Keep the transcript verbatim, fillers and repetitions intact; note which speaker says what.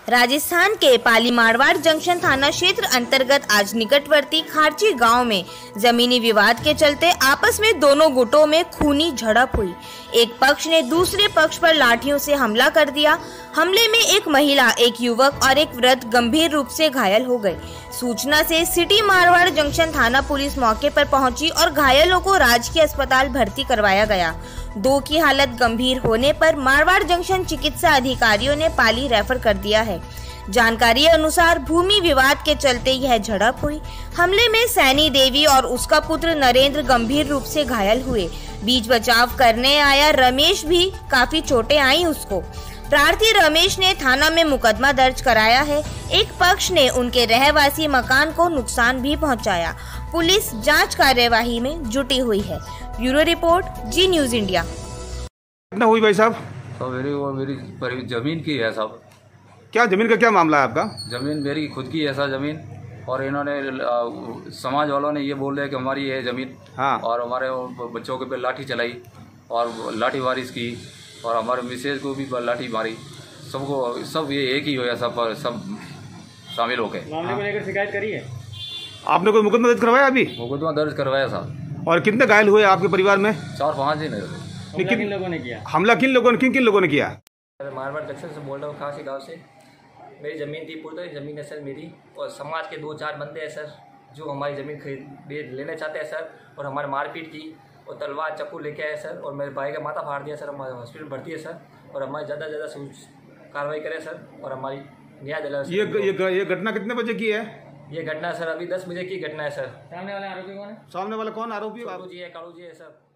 Speaker 1: राजस्थान के पाली मारवाड़ जंक्शन थाना क्षेत्र अंतर्गत आज निकटवर्ती खारची गांव में जमीनी विवाद के चलते आपस में दोनों गुटों में खूनी झड़प हुई। एक पक्ष ने दूसरे पक्ष पर लाठियों से हमला कर दिया। हमले में एक महिला, एक युवक और एक वृद्ध गंभीर रूप से घायल हो गए। सूचना से सिटी मारवाड़ जंक्शन थाना पुलिस मौके पर पहुंची और घायलों को राजकीय अस्पताल भर्ती करवाया गया। दो की हालत गंभीर होने पर मारवाड़ जंक्शन चिकित्सा अधिकारियों ने पाली रेफर कर दिया है। जानकारी अनुसार भूमि विवाद के चलते यह झड़प हुई। हमले में सैनी देवी और उसका पुत्र नरेंद्र गंभीर रूप से घायल हुए। बीच बचाव करने आया रमेश भी काफी चोटें आई उसको। प्रार्थी रमेश ने थाना में मुकदमा दर्ज कराया है। एक पक्ष ने उनके रहवासी मकान को नुकसान भी पहुंचाया। पुलिस जांच कार्यवाही में जुटी हुई है। Bureau report, Zee news India.
Speaker 2: कितना हुई भाई साहब?
Speaker 3: तो मेरी वो मेरी जमीन की है साहब।
Speaker 2: क्या जमीन का क्या मामला है आपका?
Speaker 3: जमीन मेरी खुद की है सर जमीन, और इन्होंने समाज वालों ने ये बोल रहे हैं कि हमारी है जमीन। हाँ। और हमारे बच्चों के पे लाठी चलाई और लाठी वारिश की, और हमारे मिसेज को भी लाठी मारी। सबको सब ये एक ही हो, सब पर सब शामिल हो गए।
Speaker 4: मामले को लेकर शिकायत करी है
Speaker 2: आपने? कोई मुकदमा दर्ज करवाया अभी?
Speaker 3: मुकदमा दर्ज करवाया साहब।
Speaker 2: और कितने घायल हुए आपके परिवार में?
Speaker 3: चार पाँच ही नहीं।
Speaker 4: हमला किन लोगों ने किया?
Speaker 2: हमला किन लोगों ने किन किन लोगों ने किया?
Speaker 5: मारवाड़ जंक्शन से बोल रहा हूँ, खासी गांव से। मेरी ज़मीन थी, पूरी ज़मीन है सर मेरी, और समाज के दो चार बंदे हैं सर जो हमारी ज़मीन खरीद लेना चाहते हैं सर, और हमारे मारपीट की और तलवार चाकू लेके आए सर, और मेरे भाई का माथा फाड़ दिया सर। हमारे हॉस्पिटल भर्ती है सर, और हमारी ज़्यादा से ज़्यादा कार्रवाई करें सर, और हमारी न्याय दिला।
Speaker 2: ये ये ये घटना कितने बजे की है?
Speaker 5: ये घटना सर अभी दस बजे की घटना है सर।
Speaker 4: सामने वाले आरोपी कौन है?
Speaker 2: सामने वाला कौन आरोपी?
Speaker 5: कालू जी है, कालू जी है सर।